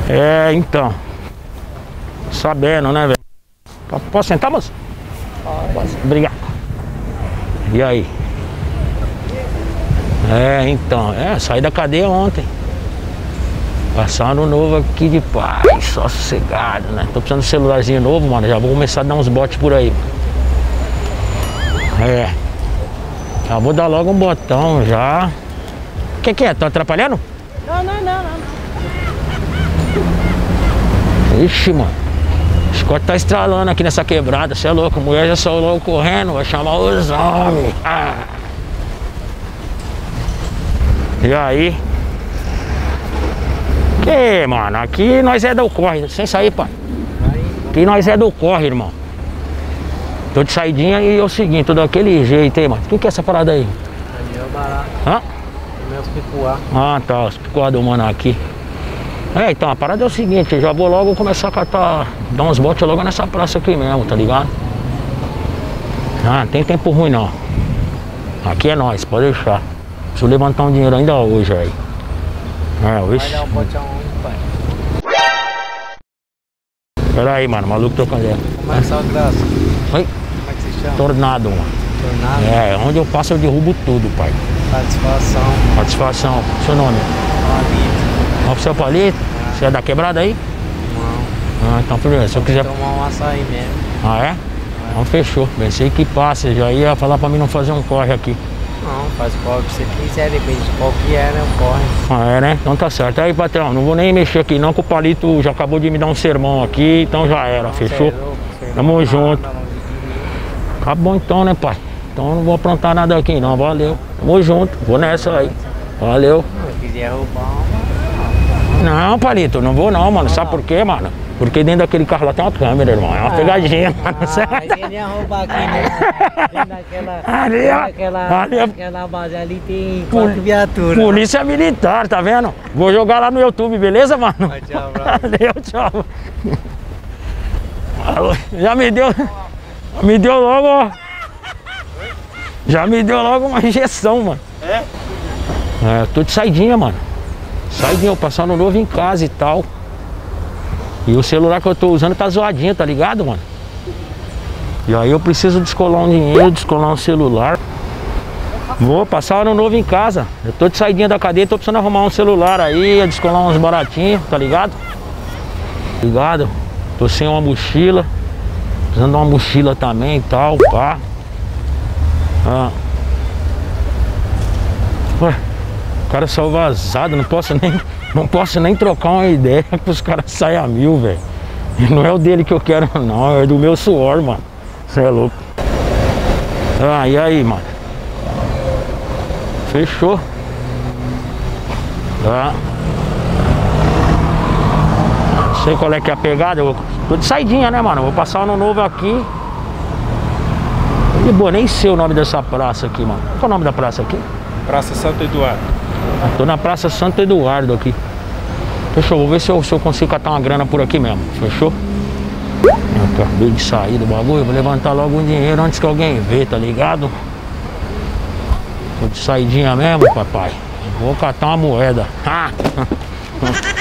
É, então. Sabendo, né, velho? Posso sentar, moço? Pode. Obrigado. E aí? É, então. Saí da cadeia ontem. Passar ano novo aqui de paz, só sossegado, né? Tô precisando de um celularzinho novo, mano. Já vou começar a dar uns botes por aí. Já vou dar logo um botão já. O que é? Tô atrapalhando? Não. Ixi, mano. O Scott tá estralando aqui nessa quebrada. Você é louco, a mulher já saiu logo correndo. Vai chamar os homens. E aí? Que, mano? Aqui nós é do corre. Sem sair, pai. Aqui nós é do corre, irmão. Tô de saidinha e é o seguinte, tô daquele jeito aí, mano. O que é essa parada aí? É meu barato. Hã? É meus picuá. Ah, tá. Os picuá do mano aqui. Então, a parada é o seguinte, eu já vou logo começar a catar, dar uns botes logo nessa praça aqui mesmo, tá ligado? Não tem tempo ruim não. Aqui é nós, pode deixar. Preciso levantar um dinheiro ainda hoje aí. Hoje. Vai dar um bote aonde, pai? Pera aí, mano, maluco trocando ideia. Como é que sua graça? Oi? Como é que se chama? Tornado, mano. Tornado? Onde eu passo eu derrubo tudo, pai. Satisfação. Satisfação. Seu nome? Palito. Ó pro seu Palito? Você é da quebrada aí? Não. Então, primeiro, se eu quiser... tomar um açaí mesmo. É? Então fechou. Pensei que passa, já ia falar pra mim não fazer um corre aqui. Não, faz qual que você quiser, depende de qual que é, né? O corre. Né? Então tá certo. Aí, patrão, não vou nem mexer aqui não, que o Palito já acabou de me dar um sermão aqui, então já era, fechou? Tamo junto. Acabou então, né, pai? Então não vou aprontar nada aqui não, valeu. Tamo junto, vou nessa aí. Valeu. Se quiser roubar, não, Palito, não vou não, mano. Sabe por quê, mano? Porque dentro daquele carro lá tem uma câmera, irmão. É uma pegadinha, mano. Mas ele ia roubar aqui, né? Dentro daquela base ali tem 4 viaturas. Polícia Militar, tá vendo? Vou jogar lá no YouTube, beleza, mano? Tchau, valeu, tchau. Já me deu logo, ó. Já me deu logo uma injeção, mano. Tô de saidinha, mano. Saidinha, eu passando novo em casa e tal. E o celular que eu tô usando tá zoadinho, tá ligado, mano? E aí eu preciso descolar um dinheiro, descolar um celular. Vou passar ano novo em casa. Eu tô de saidinha da cadeia, tô precisando arrumar um celular aí, descolar uns baratinhos, tá ligado? Ligado? Tô sem uma mochila. Precisando de uma mochila também e tal, pá. Ué, o cara saiu vazado, não posso nem trocar uma ideia que os caras saiam a mil, velho. Não é o dele que eu quero não, é do meu suor, mano. Você é louco. E aí, mano? Fechou. Não sei qual é que é a pegada, eu tô de saidinha, né, mano? Vou passar ano novo aqui. E boa, nem sei o nome dessa praça aqui, mano. Qual é o nome da praça aqui? Praça Santo Eduardo. Tô na Praça Santo Eduardo aqui. Fechou, vou ver se eu consigo catar uma grana por aqui mesmo. Fechou? Eu acabei de sair do bagulho, vou levantar logo um dinheiro antes que alguém vê, tá ligado? Tô de saidinha mesmo, papai. Vou catar uma moeda.